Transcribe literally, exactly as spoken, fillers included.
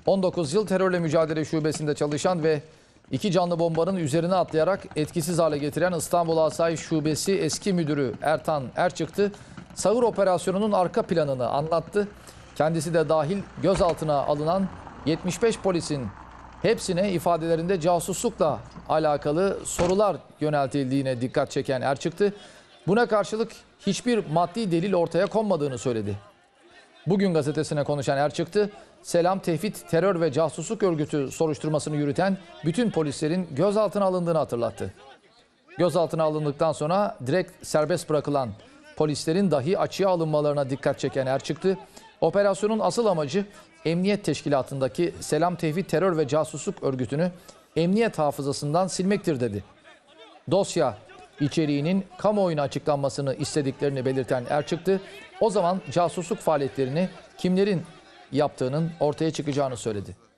on dokuz yıl terörle mücadele şubesinde çalışan ve iki canlı bombanın üzerine atlayarak etkisiz hale getiren İstanbul Asayiş Şubesi eski müdürü Ertan Erçıktı, sahur operasyonunun arka planını anlattı. Kendisi de dahil gözaltına alınan yetmiş beş polisin hepsine ifadelerinde casuslukla alakalı sorular yöneltildiğine dikkat çeken Erçıktı, buna karşılık hiçbir maddi delil ortaya konmadığını söyledi. Bugün gazetesine konuşan Erçıktı, Selam Tevhid Terör ve Casusluk Örgütü soruşturmasını yürüten bütün polislerin gözaltına alındığını hatırlattı. Gözaltına alındıktan sonra direkt serbest bırakılan polislerin dahi açığa alınmalarına dikkat çeken Erçıktı, operasyonun asıl amacı Emniyet Teşkilatı'ndaki Selam Tevhid Terör ve Casusluk Örgütü'nü emniyet hafızasından silmektir dedi. Dosya içeriğinin kamuoyuna açıklanmasını istediklerini belirten Erçıktı, o zaman casusluk faaliyetlerini kimlerin yaptığının ortaya çıkacağını söyledi.